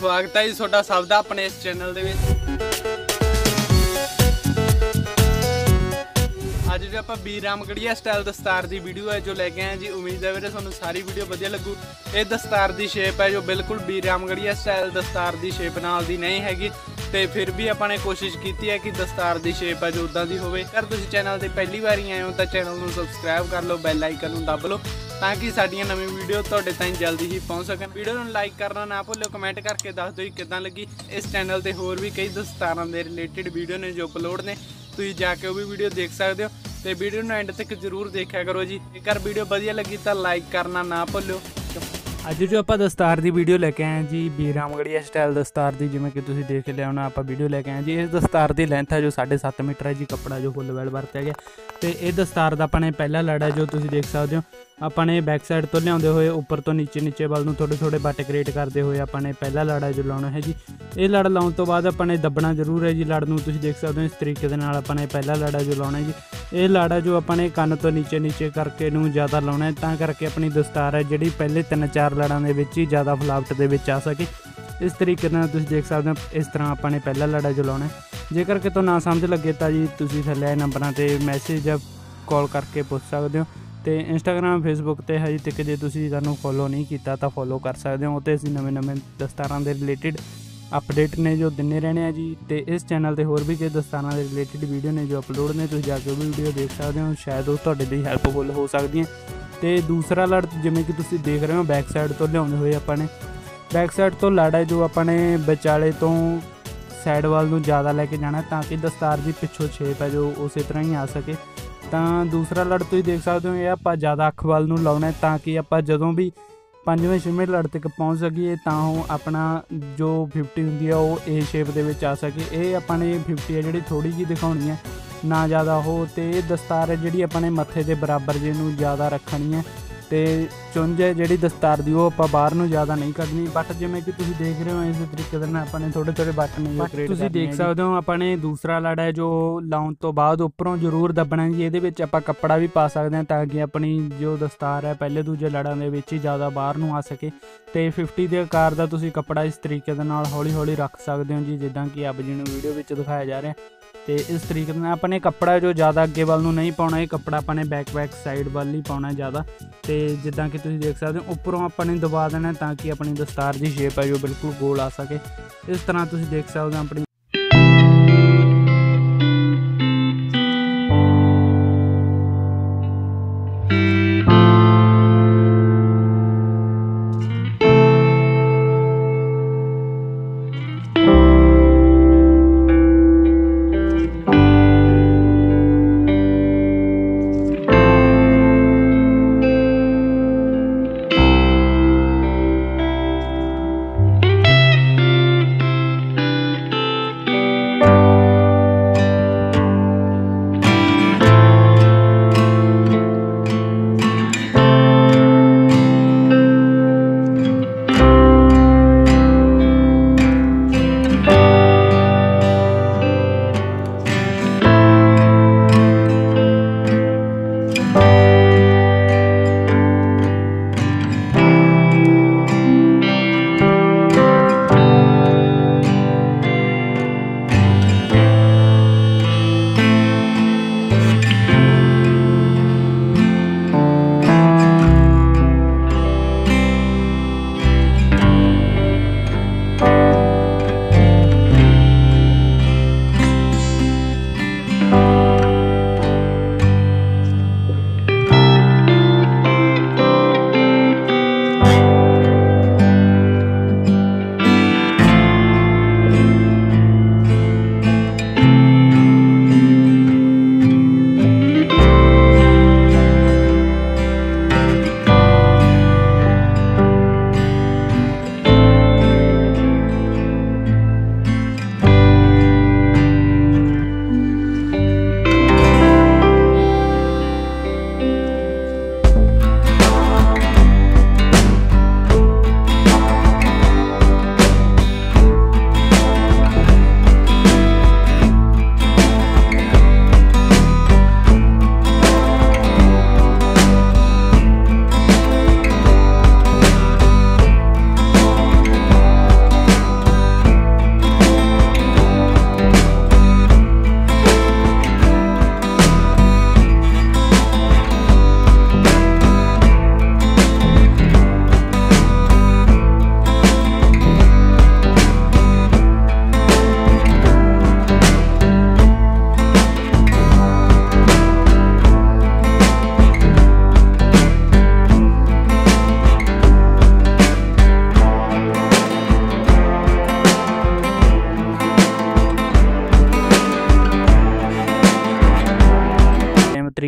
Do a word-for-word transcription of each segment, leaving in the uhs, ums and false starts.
स्वागत है जी ਤੁਹਾਡਾ ਸਭ ਦਾ ਆਪਣੇ ਇਸ ਚੈਨਲ ਦੇ ਵਿੱਚ। ਅੱਜ जो ਆਪਾਂ ਬੀਰ ਰਾਮਗੜੀਆ ਸਟਾਈਲ ਦਸਤਾਰ ਦੀ ਵੀਡੀਓ है जो लेके आए जी। उम्मीद है ਵੀਰੇ ਤੁਹਾਨੂੰ ਸਾਰੀ ਵੀਡੀਓ ਵਧੀਆ ਲੱਗੂ। ਇਹ ਦਸਤਾਰ ਦੀ ਸ਼ੇਪ है जो बिल्कुल ਬੀਰ ਰਾਮਗੜੀਆ ਸਟਾਈਲ ਦਸਤਾਰ ਦੀ ਸ਼ੇਪ ਨਾਲ ਦੀ नहीं हैगी, ਤੇ ਫਿਰ ਵੀ ਆਪਾਂ ਨੇ ਕੋਸ਼ਿਸ਼ ਕੀਤੀ ਹੈ ਕਿ ਦਸਤਾਰ ਦੀ ਸ਼ੇਪ ਹੈ ਜੋ ਉਦਾਂ ਦੀ ਹੋਵੇ। ਅਗਰ ਤੁਸੀਂ ਚੈਨਲ ਤੇ ਪਹਿਲੀ ਵਾਰੀ ਆਏ ਹੋ ਤਾਂ ਚੈਨਲ ਨੂੰ ਸਬਸਕ੍ਰਾਈਬ ਕਰ ਲਓ, ਬੈਲ ਆਈਕਨ ਨੂੰ ਦਬ ਲਓ ਤਾਂ ਕਿ ਸਾਡੀਆਂ ਨਵੀਂ ਵੀਡੀਓ ਤੁਹਾਡੇ ਤਾਈਂ ਜਲਦੀ ਹੀ ਪਹੁੰਚ ਸਕਣ। ਵੀਡੀਓ ਨੂੰ ਲਾਈਕ ਕਰਨਾ ਨਾ ਭੁੱਲਿਓ, ਕਮੈਂਟ ਕਰਕੇ ਦੱਸ ਦਿਓ ਕਿੱਦਾਂ ਲੱਗੀ। ਇਸ ਚੈਨਲ ਤੇ ਹੋਰ ਵੀ ਕਈ ਦਸਤਾਰਾਂ ਦੇ ਰਿਲੇਟਡ ਵੀਡੀਓ ਨੇ ਜੋ ਅਪਲੋਡ ਨੇ, ਤੁਸੀਂ ਜਾ ਕੇ ਉਹ ਵੀ ਵੀਡੀਓ ਦੇਖ ਸਕਦੇ ਹੋ। ਤੇ ਵੀਡੀਓ ਨੂੰ ਐਂਡ ਤੱਕ ਜ਼ਰੂਰ ਦੇਖਿਆ ਕਰੋ ਜੀ। ਜੇਕਰ ਵੀਡੀਓ ਵਧੀਆ ਲੱਗੀ ਤਾਂ ਲਾਈਕ ਕਰਨਾ ਨਾ ਭੁੱਲਿਓ। ਅੱਜ जो ਆਪਾਂ ਦਸਤਾਰ ਦੀ ਵੀਡੀਓ ਲੈ ਕੇ ਆਏ ਜੀ, ਬੀਰ ਰਾਮਗੜੀਆ ਸਟਾਈਲ ਦਸਤਾਰ ਦੀ। ਜਿਵੇਂ ਕਿ ਤੁਸੀਂ ਦੇਖ ਲਿਆ ਹੋਣਾ, ਆਪਾਂ ਵੀਡੀਓ ਲੈ ਕੇ ਆਏ ਜੀ। ਇਸ ਦਸਤਾਰ ਦੀ ਲੈਂਥ ਹੈ ਜੋ ਸਾਢੇ ਸੱਤ ਮੀਟਰ ਹੈ ਜੀ। ਕੱਪੜਾ ਜੋ ਫੁੱਲ ਵੈਲ ਵਰਤਿਆ ਗਿਆ, ਤੇ ਇਹ ਦਸਤਾਰ ਦਾ ਆਪਣੇ ਪਹਿਲਾ ਲੜ ਹੈ ਜੋ ਤੁਸੀਂ ਦੇਖ ਸਕਦੇ ਹੋ। ਆਪਾਂ ਨੇ ਬੈਕ ਸਾਈਡ ਤੋਂ ਲਿਆਉਂਦੇ ਹੋਏ ਉੱਪਰ ਤੋਂ ਨੀਚੇ ਨੀਚੇ ਵੱਲ ਨੂੰ ਥੋੜ੍ਹੇ ਥੋੜ੍ਹੇ ਬੱਟ ਕ੍ਰੀਏਟ ਕਰਦੇ ਹੋਏ ਆਪਾਂ ਨੇ ਪਹਿਲਾ ਲੜ ਹੈ ਜੋ ਲਾਉਣਾ ਹੈ ਜੀ। ਇਹ ਲੜ ਲਾਉਣ ਤੋਂ ਬਾਅਦ ਆਪਾਂ ਨੇ ਦੱਬਣਾ ਜ਼ਰੂਰ ਹੈ ਜੀ। ਲੜ ਨੂੰ ਤੁਸੀਂ ਦੇਖ ਸਕਦੇ ਹੋ ਇਸ ਤਰੀਕੇ ਦੇ ਨਾਲ ਆਪਾਂ ਨੇ ਪਹਿਲਾ ਲੜ ਹੈ ਜੋ ਲਾਉਣਾ ਜੀ। ਇਹ ਲੜ ਹੈ ਜੋ ਆਪਾਂ ਨੇ ਕੰਨ ਤੋਂ ਨੀਚੇ ਨੀਚੇ ਕਰਕੇ ਨੂੰ ਜ਼ਿਆਦਾ ਲਾਉਣਾ ਹੈ, ਤਾਂ ਕਰਕੇ ਆਪਣੀ ਦਸਤਾਰ ਹੈ ਜਿਹੜੀ ਪਹਿਲੇ ਤਿੰਨ ਚਾਰ ਲੜਾਂ ਦੇ ਵਿੱਚ ਹੀ ਜ਼ਿਆਦਾ ਫਲਾਵਟ ਦੇ ਵਿੱਚ ਆ ਸਕੇ। ਇਸ ਤਰੀਕੇ ਨਾਲ ਤੁਸੀਂ ਦੇਖ ਸਕਦੇ ਹੋ ਇਸ ਤਰ੍ਹਾਂ ਆਪਾਂ ਨੇ ਪਹਿਲਾ ਲੜ ਹੈ ਜੋ ਲਾਉਣਾ। ਜੇਕਰ ਕਿਤੋਂ ਨਾ ਸਮਝ ਲੱਗੇ ਤਾਂ ਜੀ ਤੁਸੀਂ ਥੱਲੇ ਨੰਬਰਾਂ 'ਤੇ ਮੈਸੇਜ ਜਾਂ ਕਾਲ ਕਰਕੇ ਪੁੱਛ ਸਕਦੇ ਹੋ। ਤੇ ਇੰਸਟਾਗ੍ਰਾਮ ਫੇਸਬੁੱਕ 'ਤੇ ਹਜੇ ਤੱਕ ਜੇ ਤੁਸੀਂ ਸਾਨੂੰ ਫੋਲੋ ਨਹੀਂ ਕੀਤਾ ਤਾਂ ਫੋਲੋ ਕਰ ਸਕਦੇ ਹੋ। ਉੱਥੇ ਅਸੀਂ ਨਵੇਂ ਨਵੇਂ ਦਸਤਾਰਾਂ ਦੇ ਰਿਲੇਟਡ ਅਪਡੇਟ ਨੇ ਜੋ ਦਿੰਦੇ ਰਹਿਣੇ ਆ ਜੀ। ਤੇ ਇਸ ਚੈਨਲ 'ਤੇ ਹੋਰ ਵੀ ਕਈ ਦਸਤਾਰਾਂ ਦੇ ਰਿਲੇਟਡ ਵੀਡੀਓ ਨੇ ਜੋ ਅਪਲੋਡ ਨੇ, ਤੁਸੀਂ ਜਾ ਕੇ ਉਹ ਵੀ ਵੀਡੀਓ ਦੇਖ ਸਕਦੇ ਹੋ। ਸ਼ਾਇਦ ਉਹ ਤੁਹਾਡੇ ਲਈ ਹੈਲਪਫੁਲ ਹੋ ਸਕਦੀਆਂ। ਤੇ ਦੂਸਰਾ ਲੜ ਜਿਵੇਂ ਕਿ ਤੁਸੀਂ ਦੇਖ ਰਹੇ ਹੋ ਬੈਕ ਸਾਈਡ ਤੋਂ ਲਿਆਉਂਦੇ ਹੋਏ ਆਪਾਂ ਨੇ ਬੈਕ ਸਾਈਡ ਤੋਂ ਲੜ ਹੈ ਜੋ ਆਪਾਂ ਨੇ ਵਿਚਾਲੇ ਤੋਂ ਸਾਈਡ ਵੱਲ ਨੂੰ ਜ਼ਿਆਦਾ ਲੈ ਕੇ ਜਾਣਾ, ਤਾਂ ਕਿ ਦਸਤਾਰ ਦੀ ਪਿੱਛੋਂ ਸ਼ੇਪ ਹੈ ਜੋ ਉਸੇ ਤਰ੍ਹਾਂ ਹੀ ਆ ਸਕੇ। ਤਾਂ ਦੂਸਰਾ ਲੜ ਤੁਸੀਂ ਦੇਖ ਸਕਦੇ ਹੋ ਇਹ ਆਪਾਂ ਜ਼ਿਆਦਾ ਅੱਖ ਵੱਲ ਨੂੰ ਲਾਉਣਾ, ਤਾਂ ਕਿ ਆਪਾਂ ਜਦੋਂ ਵੀ ਪੰਜਵੇਂ ਛੇਵੇਂ ਲੜ ਤੱਕ ਪਹੁੰਚ ਸਕੀਏ ਤਾਂ ਉਹ ਆਪਣਾ ਜੋ ਫਿਫਟੀ ਹੁੰਦੀ ਆ ਉਹ ਏ ਸ਼ੇਪ ਦੇ ਵਿੱਚ ਆ ਸਕੇ। ਇਹ ਆਪਾਂ ਨੇ ਫਿਫਟੀ ਹੈ ਜਿਹੜੀ ਥੋੜ੍ਹੀ ਜਿਹੀ ਦਿਖਾਉਣੀ ਹੈ, ਨਾ ਜ਼ਿਆਦਾ ਉਹ। ਤੇ ਇਹ ਦਸਤਾਰ ਹੈ ਜਿਹੜੀ ਆਪਾਂ ਨੇ ਮੱਥੇ ਦੇ ਬਰਾਬਰ ਜੇ ਨੂੰ ਜ਼ਿਆਦਾ ਰੱਖਣੀ ਹੈ। ਤੇ ਚੁੰਝ ਹੈ ਜਿਹੜੀ ਦਸਤਾਰ ਦੀ ਉਹ ਆਪਾਂ ਬਾਹਰ ਨੂੰ ਜ਼ਿਆਦਾ ਨਹੀਂ ਕੱਢਣੀ। ਬਟ ਜਿਵੇਂ ਕਿ ਤੁਸੀਂ ਦੇਖ ਰਹੇ ਹੋ ਇਸੇ ਤਰੀਕੇ ਦੇ ਨਾਲ ਆਪਾਂ ਨੇ ਥੋੜ੍ਹੇ ਥੋੜ੍ਹੇ ਬੱਟ ਨੇ ਜੋ ਕ੍ਰੀਏਟ ਤੁਸੀਂ ਦੇਖ ਸਕਦੇ ਹੋ। ਆਪਾਂ ਨੇ ਦੂਸਰਾ ਲੜ ਹੈ ਜੋ ਲਾਉਣ ਤੋਂ ਬਾਅਦ ਉੱਪਰੋਂ ਜ਼ਰੂਰ ਦੱਬਣਾ ਜੀ। ਇਹਦੇ ਵਿੱਚ ਆਪਾਂ ਕੱਪੜਾ ਵੀ ਪਾ ਸਕਦੇ ਹਾਂ ਤਾਂ ਕਿ ਆਪਣੀ ਜੋ ਦਸਤਾਰ ਹੈ ਪਹਿਲੇ ਦੂਜੇ ਲੜਾਂ ਦੇ ਵਿੱਚ ਹੀ ਜ਼ਿਆਦਾ ਬਾਹਰ ਨੂੰ ਆ ਸਕੇ। ਤੇ ਫਿਫਟੀ ਦੇ ਆਕਾਰ ਦਾ ਤੁਸੀਂ ਕੱਪੜਾ ਇਸ ਤਰੀਕੇ ਦੇ ਨਾਲ ਹੌਲੀ ਹੌਲੀ ਰੱਖ ਸਕਦੇ ਹੋ ਜੀ, ਜਿੱਦਾਂ ਕਿ ਆਪ ਜੀ ਨੂੰ ਵੀਡੀਓ ਵਿੱਚ ਦਿਖਾਇਆ ਜਾ ਰਿਹਾ। ਤੇ ਇਸ ਤਰੀਕੇ ਨਾਲ ਆਪਾਂ ਨੇ ਕੱਪੜਾ ਜੋ ਜ਼ਿਆਦਾ ਅੱਗੇ ਵੱਲ ਨੂੰ ਨਹੀਂ ਪਾਉਣਾ, ਇਹ ਕੱਪੜਾ ਆਪਾਂ ਨੇ ਬੈਕ ਬੈਕ ਸਾਈਡ ਵੱਲ ਹੀ ਪਾਉਣਾ ਜ਼ਿਆਦਾ। ਤੇ ਜਿੱਦਾਂ ਕਿ ਤੁਸੀਂ ਦੇਖ ਸਕਦੇ ਹੋ ਉੱਪਰੋਂ ਆਪਾਂ ਨੇ ਦਬਾ ਦੇਣਾ ਤਾਂ ਕਿ ਆਪਣੀ ਦਸਤਾਰ ਦੀ ਸ਼ੇਪ ਹੈ ਜੋ ਬਿਲਕੁਲ ਗੋਲ ਆ ਸਕੇ। ਇਸ ਤਰ੍ਹਾਂ ਤੁਸੀਂ ਦੇਖ ਸਕਦੇ ਹੋ ਆਪਣੀ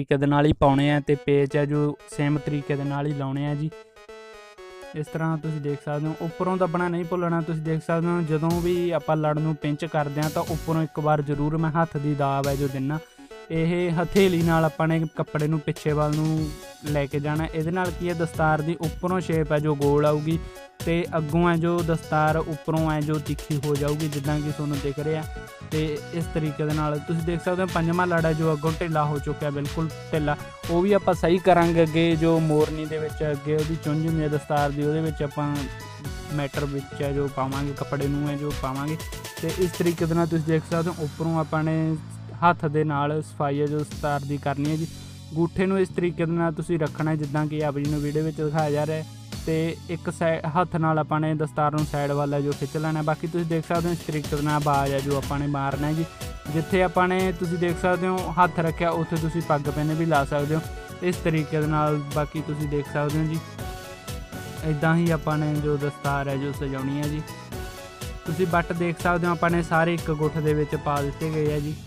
तरीके दे नाल ही पाउणे आ ते पेच है जो सेम तरीके दे नाल ही लाउणे आ जी। इस तरह तुसीं देख सकते हो। उपरों दबना नहीं भुल्लना। तुसीं देख सकते हो जदों भी आपां लड़ नूं पिंच करदे हां तां उपरों एक बार जरूर मैं हत्थ दी दाब है जो दिना। ਇਹ ਹਥੇਲੀ ਨਾਲ ਆਪਾਂ ਨੇ ਕੱਪੜੇ ਨੂੰ ਪਿੱਛੇ ਵੱਲ ਨੂੰ ਲੈ ਕੇ ਜਾਣਾ। ਇਹਦੇ ਨਾਲ ਕੀ ਹੈ ਦਸਤਾਰ ਦੀ ਉੱਪਰੋਂ ਸ਼ੇਪ ਹੈ ਜੋ ਗੋਲ ਆਊਗੀ ਤੇ ਅੱਗੋਂ ਹੈ ਜੋ ਦਸਤਾਰ ਉੱਪਰੋਂ ਹੈ ਜੋ ਤਿੱਖੀ ਹੋ ਜਾਊਗੀ ਜਿੱਦਾਂ ਕਿ ਤੁਹਾਨੂੰ ਦਿਖ ਰਿਹਾ। ਤੇ ਇਸ ਤਰੀਕੇ ਦੇ ਨਾਲ ਤੁਸੀਂ ਦੇਖ ਸਕਦੇ ਹੋ ਪੰਜਵਾਂ ਲੜ ਹੈ ਜੋ ਅੱਗੋਂ ਢਿੱਲਾ ਹੋ ਚੁੱਕਿਆ, ਬਿਲਕੁਲ ਢਿੱਲਾ। ਉਹ ਵੀ ਆਪਾਂ ਸਹੀ ਕਰਾਂਗੇ ਅੱਗੇ ਜੋ ਮੋਰਨੀ ਦੇ ਵਿੱਚ ਅੱਗੇ ਉਹਦੀ ਚੁੰਝ ਹੁੰਦੀ ਹੈ ਦਸਤਾਰ ਦੀ, ਉਹਦੇ ਵਿੱਚ ਆਪਾਂ ਮੈਟਰ ਵਿੱਚ ਹੈ ਜੋ ਪਾਵਾਂਗੇ, ਕੱਪੜੇ ਨੂੰ ਹੈ ਜੋ ਪਾਵਾਂਗੇ। ਤੇ ਇਸ ਤਰੀਕੇ ਦੇ ਨਾਲ ਤੁਸੀਂ ਦੇਖ ਸਕਦੇ ਹੋ ਉੱਪਰੋਂ ਆਪਾਂ ਨੇ ਹੱਥ ਦੇ ਨਾਲ ਸਫਾਈ ਹੈ ਜੋ ਦਸਤਾਰ ਦੀ ਕਰਨੀ ਹੈ ਜੀ। ਅੰਗੂਠੇ ਨੂੰ ਇਸ ਤਰੀਕੇ ਦੇ ਨਾਲ ਤੁਸੀਂ ਰੱਖਣਾ ਜਿੱਦਾਂ ਕਿ ਆਪ ਜੀ ਨੂੰ ਵੀਡੀਓ ਵਿੱਚ ਦਿਖਾਇਆ ਜਾ ਰਿਹਾ। ਤੇ ਇੱਕ ਸਾਈਡ ਹੱਥ ਨਾਲ ਆਪਾਂ ਨੇ ਦਸਤਾਰ ਨੂੰ ਸਾਈਡ ਵੱਲ ਜੋ ਖਿੱਚ ਲੈਣਾ। ਬਾਕੀ ਤੁਸੀਂ ਦੇਖ ਸਕਦੇ ਹੋ ਇਸ ਤਰੀਕੇ ਦੇ ਨਾਲ ਬਾਜ ਹੈ ਜੋ ਆਪਾਂ ਨੇ ਮਾਰਨਾ ਜੀ। ਜਿੱਥੇ ਆਪਾਂ ਨੇ ਤੁਸੀਂ ਦੇਖ ਸਕਦੇ ਹੋ ਹੱਥ ਰੱਖਿਆ ਉੱਥੇ ਤੁਸੀਂ ਪੱਗ ਪੈਨੇ ਵੀ ਲਾ ਸਕਦੇ ਹੋ ਇਸ ਤਰੀਕੇ ਦੇ ਨਾਲ। ਬਾਕੀ ਤੁਸੀਂ ਦੇਖ ਸਕਦੇ ਹੋ ਜੀ ਇੱਦਾਂ ਹੀ ਆਪਾਂ ਨੇ ਜੋ ਦਸਤਾਰ ਹੈ ਜੋ ਸਜਾਉਣੀ ਹੈ ਜੀ। ਤੁਸੀਂ ਬੱਟ ਦੇਖ ਸਕਦੇ ਹੋ ਆਪਾਂ ਨੇ ਸਾਰੇ ਇੱਕ ਗੁੱਠ ਦੇ ਵਿੱਚ ਪਾ ਦਿੱਤੇ ਗਏ ਆ ਜੀ।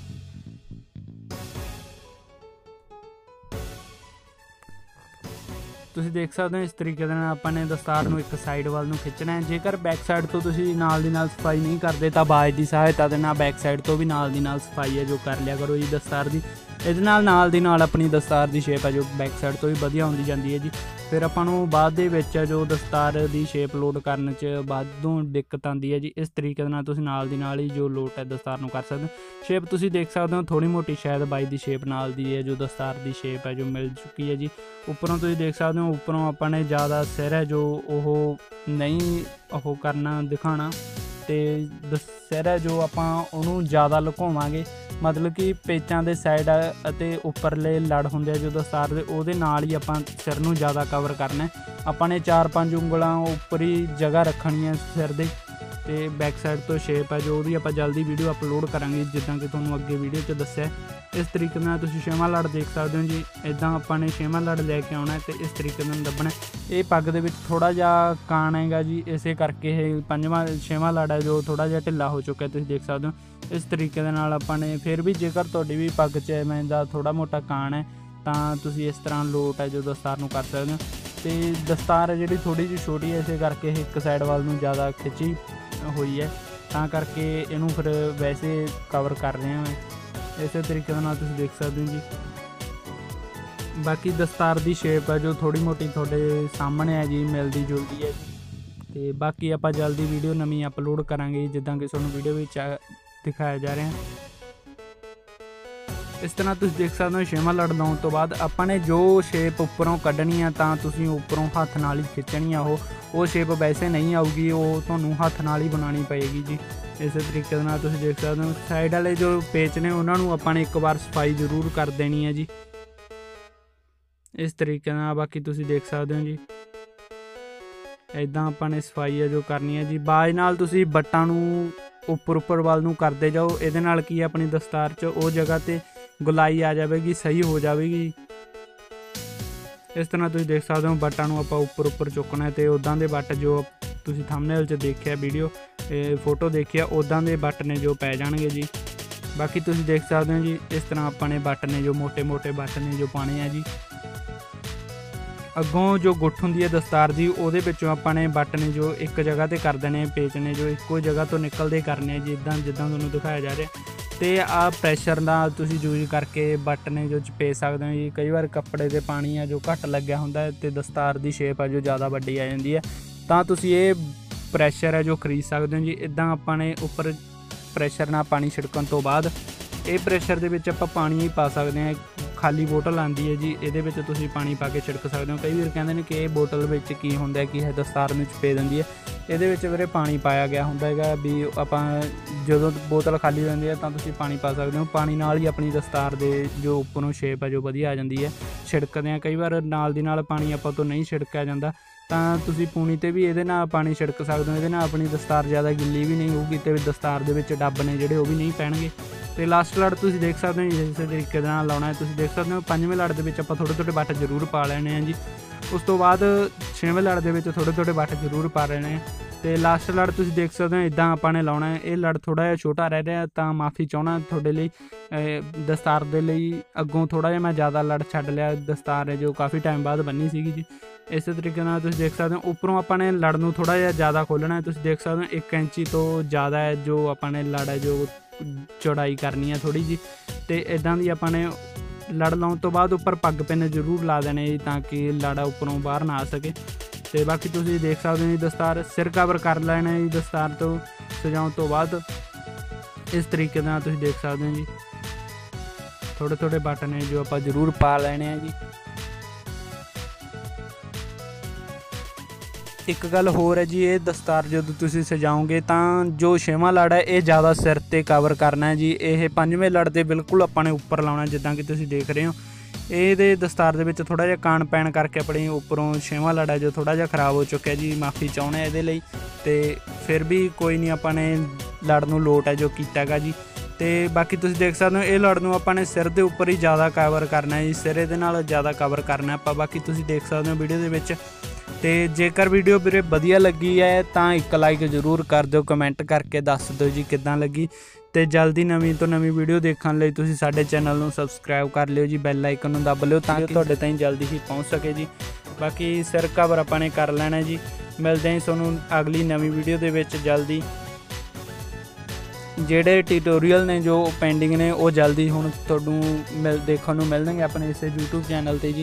ਤੁਸੀਂ ਦੇਖ ਸਕਦੇ ਹੋ ਇਸ ਤਰੀਕੇ ਦੇ ਨਾਲ ਆਪਾਂ ਨੇ ਦਸਤਾਰ ਨੂੰ ਇੱਕ ਸਾਈਡ ਵੱਲ ਨੂੰ ਖਿੱਚਣਾ ਹੈ। ਜੇਕਰ ਬੈਕ ਸਾਈਡ ਤੋਂ ਤੁਸੀਂ ਨਾਲ ਦੀ ਨਾਲ ਸਫਾਈ ਨਹੀਂ ਕਰਦੇ ਤਾਂ ਬਾਜ ਦੀ ਸਹਾਇਤਾ ਦੇ ਨਾਲ ਬੈਕ ਸਾਈਡ ਤੋਂ ਵੀ ਨਾਲ ਦੀ ਨਾਲ ਸਫਾਈ ਹੈ ਜੋ ਕਰ ਲਿਆ ਕਰੋ ਜੀ ਦਸਤਾਰ ਦੀ। ਇਹਦੇ ਨਾਲ ਨਾਲ ਦੀ ਨਾਲ ਆਪਣੀ ਦਸਤਾਰ ਦੀ ਸ਼ੇਪ ਹੈ ਜੋ ਬੈਕ ਸਾਈਡ ਤੋਂ ਵੀ ਵਧੀਆ ਹੁੰਦੀ ਜਾਂਦੀ ਹੈ ਜੀ। ਫਿਰ ਆਪਾਂ ਨੂੰ ਬਾਅਦ ਦੇ ਵਿੱਚ ਜੋ ਦਸਤਾਰ ਦੀ ਸ਼ੇਪ ਲੋਡ ਕਰਨ 'ਚ ਵਾਧੂ ਦਿੱਕਤ ਆਉਂਦੀ ਹੈ ਜੀ। ਇਸ ਤਰੀਕੇ ਦੇ ਨਾਲ ਤੁਸੀਂ ਨਾਲ ਦੀ ਨਾਲ ਹੀ ਜੋ ਲੋਟ ਹੈ ਦਸਤਾਰ ਨੂੰ ਕਰ ਸਕਦੇ ਹੋ। ਸ਼ੇਪ ਤੁਸੀਂ ਦੇਖ ਸਕਦੇ ਹੋ ਥੋੜ੍ਹੀ ਮੋਟੀ ਸ਼ਾਇਦ ਬਾਈ ਦੀ ਸ਼ੇਪ ਨਾਲ ਦੀ ਹੈ ਜੋ ਦਸਤਾਰ ਦੀ ਸ਼ੇਪ ਹੈ ਜੋ ਮਿਲ ਚੁੱਕੀ ਹੈ ਜੀ। ਉੱਪਰੋਂ ਤੁਸੀਂ ਦੇਖ ਸਕਦੇ ਹੋ ਉੱਪਰੋਂ ਆਪਾਂ ਨੇ ਜ਼ਿਆਦਾ ਸਿਰ ਹੈ ਜੋ ਉਹ ਨਹੀਂ ਉਹ ਕਰਨਾ ਦਿਖਾਉਣਾ ਤੇ ਸਿਰ ਹੈ ਜੋ ਆਪਾਂ ਉਹਨੂੰ ਜ਼ਿਆਦਾ ਲੁਕਾਵਾਂਗੇ। ਮਤਲਬ ਕਿ ਪੇਚਾਂ ਦੇ ਸਾਈਡ ਅਤੇ ਉੱਪਰਲੇ ਲੜ ਹੁੰਦੇ ਆ ਜੋ ਦਸਤਾਰ ਦੇ ਉਹਦੇ ਨਾਲ ਹੀ ਆਪਾਂ ਸਿਰ ਨੂੰ ਜ਼ਿਆਦਾ ਕਵਰ ਕਰਨਾ। ਆਪਾਂ ਨੇ ਚਾਰ ਪੰਜ ਉਂਗਲਾਂ ਉੱਪਰੀ ਜਗ੍ਹਾ ਰੱਖਣੀ ਹੈ ਸਿਰ ਦੇ। ਤੇ ਬੈਕ ਸਾਈਡ ਤੋਂ ਸ਼ੇਪ ਹੈ ਜੋ ਉਹਦੀ ਆਪਾਂ ਜਲਦੀ ਵੀਡੀਓ ਅਪਲੋਡ ਕਰਾਂਗੇ ਜਿੱਦਾਂ ਕਿ ਤੁਹਾਨੂੰ ਅੱਗੇ ਵੀਡੀਓ 'ਚ ਦੱਸਿਆ। ਇਸ ਤਰੀਕੇ ਨਾਲ ਤੁਸੀਂ ਛੇਵਾਂ ਲੜ ਦੇਖ ਸਕਦੇ ਹੋ ਜੀ। ਇੱਦਾਂ ਆਪਾਂ ਨੇ ਛੇਵਾਂ ਲੜ ਲੈ ਕੇ ਆਉਣਾ ਅਤੇ ਇਸ ਤਰੀਕੇ ਨਾਲ ਦੱਬਣਾ। ਇਹ ਪੱਗ ਦੇ ਵਿੱਚ ਥੋੜ੍ਹਾ ਜਿਹਾ ਕਾਣ ਹੈਗਾ ਜੀ, ਇਸੇ ਕਰਕੇ ਇਹ ਪੰਜਵਾਂ ਛੇਵਾਂ ਲੜ ਹੈ ਜੋ ਥੋੜ੍ਹਾ ਜਿਹਾ ਢਿੱਲਾ ਹੋ ਚੁੱਕਿਆ ਤੁਸੀਂ ਦੇਖ ਸਕਦੇ ਹੋ। ਇਸ ਤਰੀਕੇ ਦੇ ਨਾਲ ਆਪਾਂ ਨੇ ਫਿਰ ਵੀ ਜੇਕਰ ਤੁਹਾਡੀ ਵੀ ਪੱਗ 'ਚ ਐਵੇਂ ਦਾ ਥੋੜ੍ਹਾ ਮੋਟਾ ਕਾਣ ਹੈ ਤਾਂ ਤੁਸੀਂ ਇਸ ਤਰ੍ਹਾਂ ਲੋਟ ਹੈ ਜੋ ਦਸਤਾਰ ਨੂੰ ਕਰ ਸਕਦੇ ਹੋ। ਅਤੇ ਦਸਤਾਰ ਹੈ ਜਿਹੜੀ ਥੋੜ੍ਹੀ ਜਿਹੀ ਛੋਟੀ ਹੈ ਇਸੇ ਕਰਕੇ ਇਹ ਇੱਕ ਸਾਈਡ ਵੱਲ ਨੂੰ ਜ਼ਿਆਦਾ ਖਿੱਚੀ ਹੋਈ ਹੈ ਤਾਂ ਕਰਕੇ ਇਹਨੂੰ ਫਿਰ ਵੈਸੇ ਕਵਰ ਕਰ ਰਹੇ ਹਾਂ ਮੈਂ। ਇਸੇ ਤਰੀਕੇ ਦੇ ਨਾਲ ਤੁਸੀਂ ਦੇਖ ਸਕਦੇ ਹੋ ਜੀ। ਬਾਕੀ ਦਸਤਾਰ ਦੀ ਸ਼ੇਪ ਹੈ ਜੋ ਥੋੜ੍ਹੀ ਮੋਟੀ ਤੁਹਾਡੇ ਸਾਹਮਣੇ ਹੈ ਜੀ, ਮਿਲਦੀ ਜੁਲਦੀ ਹੈ ਜੀ। ਅਤੇ ਬਾਕੀ ਆਪਾਂ ਜਲਦੀ ਵੀਡੀਓ ਨਵੀਂ ਅਪਲੋਡ ਕਰਾਂਗੇ ਜਿੱਦਾਂ ਕਿ ਤੁਹਾਨੂੰ ਵੀਡੀਓ ਵਿੱਚ ਦਿਖਾਇਆ ਜਾ ਰਿਹਾ। ਇਸ ਤਰ੍ਹਾਂ ਤੁਸੀਂ ਦੇਖ ਸਕਦੇ ਹੋ ਛੇਵਾਂ ਲੜ ਲਾਉਣ ਤੋਂ ਬਾਅਦ ਆਪਾਂ ਨੇ ਜੋ ਸ਼ੇਪ ਉੱਪਰੋਂ ਕੱਢਣੀ ਆ ਤਾਂ ਤੁਸੀਂ ਉੱਪਰੋਂ ਹੱਥ ਨਾਲ ਹੀ ਖਿੱਚਣੀ ਆ। ਉਹ ਉਹ ਸ਼ੇਪ ਵੈਸੇ ਨਹੀਂ ਆਊਗੀ, ਉਹ ਤੁਹਾਨੂੰ ਹੱਥ ਨਾਲ ਹੀ ਬਣਾਉਣੀ ਪਏਗੀ ਜੀ। ਇਸੇ ਤਰੀਕੇ ਦੇ ਨਾਲ ਤੁਸੀਂ ਦੇਖ ਸਕਦੇ ਹੋ ਸਾਈਡ ਵਾਲੇ ਜੋ ਪੇਚ ਨੇ ਉਹਨਾਂ ਨੂੰ ਆਪਾਂ ਨੇ ਇੱਕ ਵਾਰ ਸਫਾਈ ਜ਼ਰੂਰ ਕਰ ਦੇਣੀ ਹੈ ਜੀ ਇਸ ਤਰੀਕੇ ਨਾਲ। ਬਾਕੀ ਤੁਸੀਂ ਦੇਖ ਸਕਦੇ ਹੋ ਜੀ ਇੱਦਾਂ ਆਪਾਂ ਨੇ ਸਫਾਈ ਹੈ ਜੋ ਕਰਨੀ ਹੈ ਜੀ। ਬਾਜ ਨਾਲ ਤੁਸੀਂ ਬੱਟਾਂ ਨੂੰ ਉੱਪਰ ਉੱਪਰ ਵੱਲ ਨੂੰ ਕਰਦੇ ਜਾਓ। ਇਹਦੇ ਨਾਲ ਕੀ ਆਪਣੀ ਦਸਤਾਰ 'ਚ ਉਹ ਜਗ੍ਹਾ 'ਤੇ ਗੁਲਾਈ ਆ ਜਾਵੇਗੀ, ਸਹੀ ਹੋ ਜਾਵੇਗੀ। ਇਸ ਤਰ੍ਹਾਂ ਤੁਸੀਂ ਦੇਖ ਸਕਦੇ ਹੋ ਬੱਟਾਂ ਨੂੰ ਆਪਾਂ ਉੱਪਰ ਉੱਪਰ ਚੁੱਕਣਾ ਅਤੇ ਉੱਦਾਂ ਦੇ ਬੱਟ ਜੋ ਤੁਸੀਂ ਥੰਬਨੇਲ 'ਚ ਦੇਖਿਆ ਵੀਡੀਓ ਫੋਟੋ ਦੇਖਿਆ ਉੱਦਾਂ ਦੇ ਬੱਟ ਨੇ ਜੋ ਪੈ ਜਾਣਗੇ ਜੀ। ਬਾਕੀ ਤੁਸੀਂ ਦੇਖ ਸਕਦੇ ਹੋ ਜੀ ਇਸ ਤਰ੍ਹਾਂ ਆਪਾਂ ਨੇ ਬੱਟ ਨੇ ਜੋ ਮੋਟੇ ਮੋਟੇ ਬੱਟ ਨੇ ਜੋ ਪਾਉਣੇ ਆ ਜੀ। ਅੱਗੋਂ ਜੋ ਗੁੱਠ ਹੁੰਦੀ ਹੈ ਦਸਤਾਰ ਦੀ ਉਹਦੇ ਵਿੱਚੋਂ ਆਪਾਂ ਨੇ ਬੱਟ ਨੇ ਜੋ ਇੱਕ ਜਗ੍ਹਾ 'ਤੇ ਕਰ ਦੇਣੇ, ਪੇਚ ਨੇ ਜੋ ਇੱਕੋ ਜਗ੍ਹਾ ਤੋਂ ਨਿਕਲਦੇ ਕਰਨੇ ਜੀ ਇੱਦਾਂ ਜਿੱਦਾਂ ਤੁਹਾਨੂੰ ਦਿਖਾਇਆ ਜਾ ਰਿਹਾ। ਅਤੇ ਆਹ ਪ੍ਰੈਸ਼ਰ ਨਾਲ ਤੁਸੀਂ ਯੂਜ ਕਰਕੇ ਬੱਟ ਨੇ ਜੋ ਚਪੇ ਸਕਦੇ ਹੋ ਜੀ। ਕਈ ਵਾਰ ਕੱਪੜੇ 'ਤੇ ਪਾਣੀ ਹੈ ਜੋ ਘੱਟ ਲੱਗਿਆ ਹੁੰਦਾ ਅਤੇ ਦਸਤਾਰ ਦੀ ਸ਼ੇਪ ਹੈ ਜੋ ਜ਼ਿਆਦਾ ਵੱਡੀ ਆ ਜਾਂਦੀ ਹੈ ਤਾਂ ਤੁਸੀਂ ਇਹ ਪ੍ਰੈਸ਼ਰ ਹੈ ਜੋ ਖਰੀਦ ਸਕਦੇ ਹੋ ਜੀ। ਇੱਦਾਂ ਆਪਾਂ ਨੇ ਉੱਪਰ ਪ੍ਰੈਸ਼ਰ ਨਾਲ ਪਾਣੀ ਛਿੜਕਣ ਤੋਂ ਬਾਅਦ ਇਹ ਪ੍ਰੈਸ਼ਰ ਦੇ ਵਿੱਚ ਆਪਾਂ ਪਾਣੀ ਹੀ ਪਾ ਸਕਦੇ ਹਾਂ। ਖਾਲੀ ਬੋਟਲ ਆਉਂਦੀ ਹੈ ਜੀ, ਇਹਦੇ ਵਿੱਚ ਤੁਸੀਂ ਪਾਣੀ ਪਾ ਕੇ ਛਿੜਕ ਸਕਦੇ ਹੋ। ਕਈ ਵਾਰ ਕਹਿੰਦੇ ਨੇ ਕਿ ਇਹ ਬੋਟਲ ਵਿੱਚ ਕੀ ਹੁੰਦਾ ਕੀ ਹੈ ਦਸਤਾਰ ਨੂੰ ਚਪੇ ਦਿੰਦੀ ਹੈ। ਇਹਦੇ ਵਿੱਚ ਵੀਰੇ ਪਾਣੀ ਪਾਇਆ ਗਿਆ ਹੁੰਦਾ ਹੈਗਾ ਵੀ ਆਪਾਂ ਜਦੋਂ ਬੋਤਲ ਖਾਲੀ ਹੋ ਜਾਂਦੀ ਹੈ ਤਾਂ ਤੁਸੀਂ ਪਾਣੀ ਪਾ ਸਕਦੇ ਹੋ। ਪਾਣੀ ਨਾਲ ਹੀ ਆਪਣੀ ਦਸਤਾਰ ਦੇ ਜੋ ਉੱਪਰੋਂ ਸ਼ੇਪ ਹੈ ਜੋ ਵਧੀਆ ਆ ਜਾਂਦੀ ਹੈ। ਛਿੜਕਦੇ ਹਾਂ ਕਈ ਵਾਰ ਨਾਲ ਦੀ ਨਾਲ ਪਾਣੀ ਆਪਾਂ ਤੋਂ ਨਹੀਂ ਛਿੜਕਿਆ ਜਾਂਦਾ ਤਾਂ ਤੁਸੀਂ ਪੂਣੀ 'ਤੇ ਵੀ ਇਹਦੇ ਨਾਲ ਪਾਣੀ ਛਿੜਕ ਸਕਦੇ ਹੋ। ਇਹਦੇ ਨਾਲ ਆਪਣੀ ਦਸਤਾਰ ਜ਼ਿਆਦਾ ਗਿੱਲੀ ਵੀ ਨਹੀਂ ਹੋਊਗੀ ਅਤੇ ਦਸਤਾਰ ਦੇ ਵਿੱਚ ਡੱਬ ਨੇ ਜਿਹੜੇ ਉਹ ਵੀ ਨਹੀਂ ਪੈਣਗੇ। ਅਤੇ ਲਾਸਟ ਲੜ ਤੁਸੀਂ ਦੇਖ ਸਕਦੇ ਹੋ ਇਸੇ ਤਰੀਕੇ ਦੇ ਨਾਲ ਲਾਉਣਾ ਹੈ। ਤੁਸੀਂ ਦੇਖ ਸਕਦੇ ਹੋ ਪੰਜਵੇਂ ਲੜ ਦੇ ਵਿੱਚ ਆਪਾਂ ਥੋੜ੍ਹੇ ਥੋੜ੍ਹੇ ਬੱਟ ਜ਼ਰੂਰ ਪਾ ਲੈਣੇ ਆ ਜੀ। ਉਸ ਤੋਂ ਬਾਅਦ ਛੇਵੇਂ ਲੜ ਦੇ ਵਿੱਚ ਥੋੜ੍ਹੇ ਥੋੜ੍ਹੇ ਬੱਟ ਜ਼ਰੂਰ ਪਾ ਲੈਣੇ ਆ। ਤੇ ਲਾਸਟ ਲੜ ਤੁਸੀਂ ਦੇਖ ਸਕਦੇ ਹੋ ਇਦਾਂ ਆਪਾਂ ਨੇ ਲਾਉਣਾ ਹੈ। ਇਹ ਲੜ ਥੋੜਾ ਜਿਹਾ ਛੋਟਾ ਰਹਿ ਰਿਹਾ ਤਾਂ ਮਾਫੀ ਚਾਹੁੰਦਾ ਤੁਹਾਡੇ ਲਈ। ਦਸਤਾਰ ਦੇ ਲਈ ਅੱਗੋਂ ਥੋੜਾ ਜਿਹਾ ਮੈਂ ਜ਼ਿਆਦਾ ਲੜ ਛੱਡ ਲਿਆ। ਦਸਤਾਰ ਹੈ ਜੋ ਕਾਫੀ ਟਾਈਮ ਬਾਅਦ ਬੰਨੀ ਸੀਗੀ ਜੀ। ਇਸੇ ਤਰੀਕੇ ਨਾਲ ਤੁਸੀਂ ਦੇਖ ਸਕਦੇ ਹੋ ਉੱਪਰੋਂ ਆਪਾਂ ਨੇ ਲੜ ਨੂੰ ਥੋੜਾ ਜਿਹਾ ਜ਼ਿਆਦਾ ਖੋਲ੍ਹਣਾ ਹੈ। ਤੁਸੀਂ ਦੇਖ ਸਕਦੇ ਹੋ ਇੱਕ ਇੰਚੀ ਤੋਂ ਜ਼ਿਆਦਾ ਹੈ ਜੋ ਆਪਾਂ ਨੇ ਲੜ ਹੈ ਜੋ ਚੌੜਾਈ ਕਰਨੀ ਹੈ ਥੋੜ੍ਹੀ ਜਿਹੀ। ਤੇ ਇੱਦਾਂ ਦੀ ਆਪਾਂ ਨੇ ਲੜ ਲਾਉਣ ਤੋਂ ਬਾਅਦ ਉੱਪਰ ਪੱਗ ਪਿੰਨ ਜ਼ਰੂਰ ਲਾ ਦੇਣੇ ਜੀ ਤਾਂ ਕਿ ਲੜ ਉੱਪਰੋਂ ਬਾਹਰ ਨਾ ਆ ਸਕੇ। ਤੇ ਬਾਕੀ ਤੁਸੀਂ ਦੇਖ ਸਕਦੇ ਹੋ ਜੀ ਦਸਤਾਰ ਸਿਰ ਕਵਰ ਕਰ ਲੈਣਾ ਜੀ। ਦਸਤਾਰ ਤੋਂ ਸਜਾਉਣ ਤੋਂ ਬਾਅਦ ਇਸ ਤਰੀਕੇ ਨਾਲ ਤੁਸੀਂ ਦੇਖ ਸਕਦੇ ਹੋ ਜੀ ਥੋੜ੍ਹੇ ਥੋੜ੍ਹੇ ਬਟਨ ਨੇ ਜੋ ਆਪਾਂ ਜ਼ਰੂਰ ਪਾ ਲੈਣੇ ਆ ਜੀ। ਇੱਕ ਗੱਲ ਹੋਰ ਹੈ ਜੀ, ਇਹ ਦਸਤਾਰ ਜਦੋਂ ਤੁਸੀਂ ਸਜਾਓਗੇ ਤਾਂ ਜੋ ਛੇਵਾਂ ਲੜ ਹੈ ਇਹ ਜ਼ਿਆਦਾ ਸਿਰ 'ਤੇ ਕਵਰ ਕਰਨਾ ਹੈ ਜੀ। ਇਹ ਪੰਜਵੇਂ ਲੜ ਦੇ ਬਿਲਕੁਲ ਆਪਾਂ ਨੇ ਉੱਪਰ ਲਾਉਣਾ ਜਿੱਦਾਂ ਕਿ ਤੁਸੀਂ ਦੇਖ ਰਹੇ ਹੋ। ਇਹਦੇ ਦਸਤਾਰ ਦੇ ਵਿੱਚ ਥੋੜ੍ਹਾ ਜਿਹਾ ਕਾਣ ਪੈਣ ਕਰਕੇ ਆਪਣੀ ਉੱਪਰੋਂ ਛੇਵਾਂ ਲੜ ਹੈ ਜੋ ਥੋੜ੍ਹਾ ਜਿਹਾ ਖ਼ਰਾਬ ਹੋ ਚੁੱਕਿਆ ਜੀ। ਮਾਫੀ ਚਾਹੁੰਦੇ ਇਹਦੇ ਲਈ। ਤੇ ਫਿਰ ਵੀ ਕੋਈ ਨਹੀਂ, ਆਪਾਂ ਨੇ ਲੜ ਨੂੰ ਲੋਟ ਹੈ ਜੋ ਕੀਤਾ ਹੈਗਾ ਜੀ। ਤੇ ਬਾਕੀ ਤੁਸੀਂ ਦੇਖ ਸਕਦੇ ਹੋ ਇਹ ਲੜ ਨੂੰ ਆਪਾਂ ਨੇ ਸਿਰ ਦੇ ਉੱਪਰ ਹੀ ਜ਼ਿਆਦਾ ਕਵਰ ਕਰਨਾ ਜੀ। ਸਿਰ ਇਹਦੇ ਨਾਲ ਜ਼ਿਆਦਾ ਕਵਰ ਕਰਨਾ ਆਪਾਂ। ਬਾਕੀ ਤੁਸੀਂ ਦੇਖ ਸਕਦੇ ਹੋ ਵੀਡੀਓ ਦੇ ਵਿੱਚ। ਤੇ ਜੇਕਰ ਵੀਡੀਓ ਵੀਰੇ ਵਧੀਆ ਲੱਗੀ ਹੈ ਤਾਂ ਇੱਕ ਲਾਈਕ ਜ਼ਰੂਰ ਕਰ ਦਿਓ, ਕਮੈਂਟ ਕਰਕੇ ਦੱਸ ਦਿਓ ਜੀ ਕਿੱਦਾਂ ਲੱਗੀ। ਤੇ ਜਲਦੀ ਨਵੀਂ ਤੋਂ ਨਵੀਂ ਵੀਡੀਓ ਦੇਖਣ ਲਈ ਤੁਸੀਂ ਸਾਡੇ ਚੈਨਲ ਨੂੰ ਸਬਸਕ੍ਰਾਈਬ ਕਰ ਲਿਓ ਜੀ, ਬੈਲ ਆਈਕਨ ਨੂੰ ਦੱਬ ਲਿਓ ਤਾਂ ਕਿ ਤੁਹਾਡੇ ਤਾਈਂ ਜਲਦੀ ਹੀ ਪਹੁੰਚ ਸਕੇ ਜੀ। ਬਾਕੀ ਸਿਰ ਕਵਰ ਆਪਾਂ ਨੇ ਕਰ ਲੈਣਾ ਜੀ। ਮਿਲਦੇ ਹਾਂ ਤੁਹਾਨੂੰ ਅਗਲੀ ਨਵੀਂ ਵੀਡੀਓ ਦੇ ਵਿੱਚ ਜਲਦੀ। ਜਿਹੜੇ ਟਿਊਟੋਰੀਅਲ ਨੇ ਜੋ ਪੈਂਡਿੰਗ ਨੇ ਉਹ ਜਲਦੀ ਹੁਣ ਤੁਹਾਨੂੰ ਮਿਲ ਦੇਖਣ ਨੂੰ ਮਿਲਣਗੇ ਆਪਣੇ ਇਸੇ ਯੂਟਿਊਬ ਚੈਨਲ 'ਤੇ ਜੀ।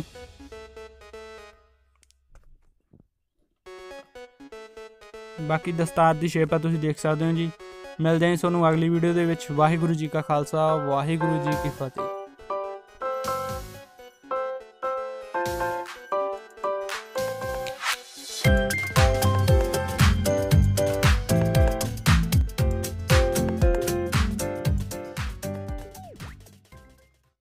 ਬਾਕੀ ਦਸਤਾਰ ਦੀ ਸ਼ੇਪ ਆ ਤੁਸੀਂ ਦੇਖ ਸਕਦੇ ਹੋ ਜੀ। ਮਿਲਦੇ ਹਾਂ ਤੁਹਾਨੂੰ ਅਗਲੀ ਵੀਡੀਓ ਦੇ ਵਿੱਚ। ਵਾਹਿਗੁਰੂ ਜੀ ਕਾ ਖਾਲਸਾ, ਵਾਹਿਗੁਰੂ ਜੀ ਕੀ ਫਤਿਹ।